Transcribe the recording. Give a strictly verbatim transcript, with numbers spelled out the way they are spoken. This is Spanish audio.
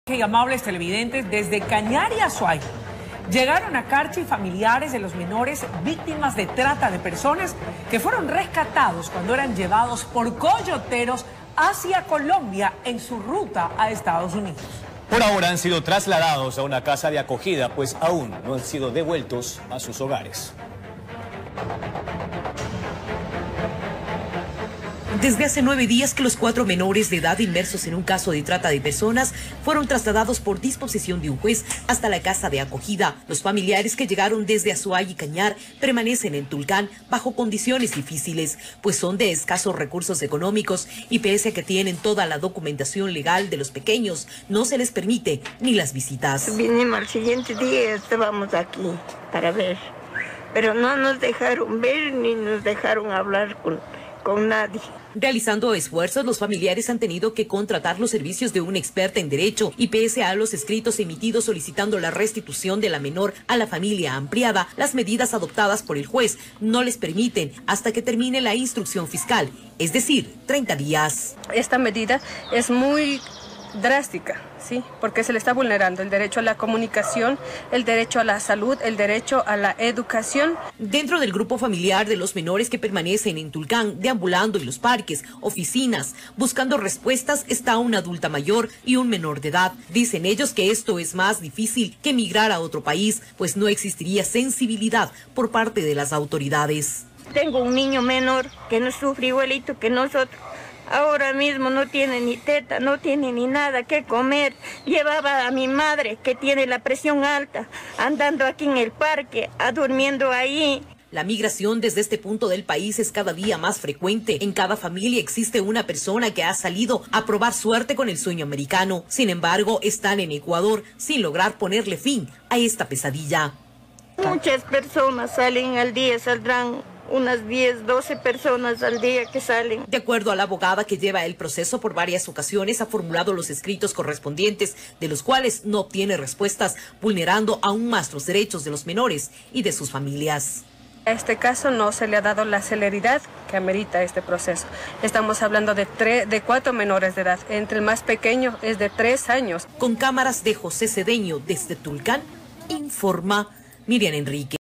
Y amables televidentes, desde Cañar y Azuay llegaron a Carchi familiares de los menores víctimas de trata de personas que fueron rescatados cuando eran llevados por coyoteros hacia Colombia en su ruta a Estados Unidos. Por ahora han sido trasladados a una casa de acogida, pues aún no han sido devueltos a sus hogares. Desde hace nueve días que los cuatro menores de edad inmersos en un caso de trata de personas fueron trasladados por disposición de un juez hasta la casa de acogida. Los familiares que llegaron desde Azuay y Cañar permanecen en Tulcán bajo condiciones difíciles, pues son de escasos recursos económicos y pese a que tienen toda la documentación legal de los pequeños, no se les permite ni las visitas. Vinimos al siguiente día, estábamos aquí para ver, pero no nos dejaron ver ni nos dejaron hablar con... con nadie. Realizando esfuerzos, los familiares han tenido que contratar los servicios de una experta en derecho y pese a los escritos emitidos solicitando la restitución de la menor a la familia ampliada, las medidas adoptadas por el juez no les permiten hasta que termine la instrucción fiscal, es decir, treinta días. Esta medida es muy drástica, sí, porque se le está vulnerando el derecho a la comunicación, el derecho a la salud, el derecho a la educación. Dentro del grupo familiar de los menores que permanecen en Tulcán, deambulando en los parques, oficinas, buscando respuestas, está una adulta mayor y un menor de edad. Dicen ellos que esto es más difícil que emigrar a otro país, pues no existiría sensibilidad por parte de las autoridades. Tengo un niño menor que no sufre igualito que nosotros. Ahora mismo no tiene ni teta, no tiene ni nada que comer. Llevaba a mi madre, que tiene la presión alta, andando aquí en el parque, a durmiendo ahí. La migración desde este punto del país es cada día más frecuente. En cada familia existe una persona que ha salido a probar suerte con el sueño americano. Sin embargo, están en Ecuador sin lograr ponerle fin a esta pesadilla. Muchas personas salen al día, saldrán unas diez, doce personas al día que salen. De acuerdo a la abogada que lleva el proceso, por varias ocasiones ha formulado los escritos correspondientes, de los cuales no obtiene respuestas, vulnerando aún más los derechos de los menores y de sus familias. A este caso no se le ha dado la celeridad que amerita este proceso. Estamos hablando de, tres, de cuatro menores de edad, entre el más pequeño es de tres años. Con cámaras de José Cedeño desde Tulcán, informa Miriam Enrique.